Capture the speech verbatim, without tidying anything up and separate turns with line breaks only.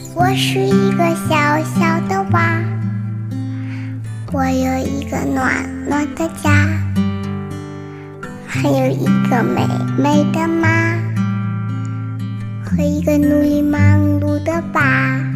我是一个小小的娃，我有一个暖暖的家，还有一个美美的妈，和一个努力忙碌的爸。